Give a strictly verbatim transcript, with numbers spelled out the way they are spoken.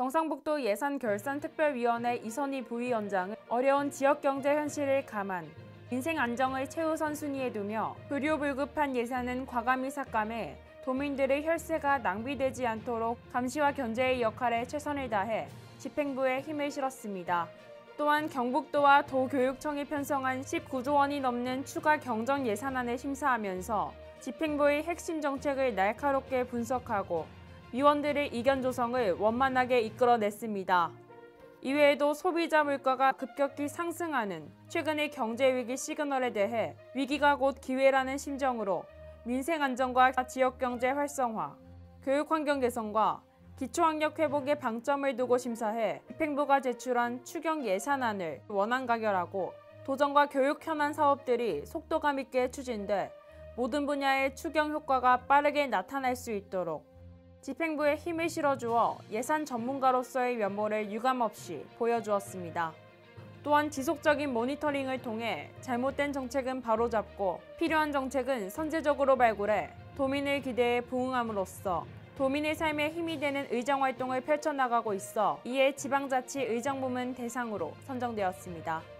경상북도 예산결산특별위원회 이선희 부위원장은 어려운 지역경제 현실을 감안, 민생 안정을 최우선 순위에 두며 불효불급한 예산은 과감히 삭감해 도민들의 혈세가 낭비되지 않도록 감시와 견제의 역할에 최선을 다해 집행부에 힘을 실었습니다. 또한 경북도와 도교육청이 편성한 십구조 원이 넘는 추가 경정 예산안을 심사하면서 집행부의 핵심 정책을 날카롭게 분석하고 위원들의 의견 조성을 원만하게 이끌어냈습니다. 이외에도 소비자 물가가 급격히 상승하는 최근의 경제 위기 시그널에 대해 위기가 곧 기회라는 심정으로 민생 안정과 지역 경제 활성화, 교육 환경 개선과 기초학력 회복에 방점을 두고 심사해 집행부가 제출한 추경 예산안을 원안 가결하고 도정과 교육 현안 사업들이 속도감 있게 추진돼 모든 분야의 추경 효과가 빠르게 나타날 수 있도록 집행부에 힘을 실어주어 예산 전문가로서의 면모를 유감없이 보여주었습니다. 또한 지속적인 모니터링을 통해 잘못된 정책은 바로잡고 필요한 정책은 선제적으로 발굴해 도민의 기대에 부응함으로써 도민의 삶에 힘이 되는 의정활동을 펼쳐나가고 있어 이에 지방자치 의정부문 대상으로 선정되었습니다.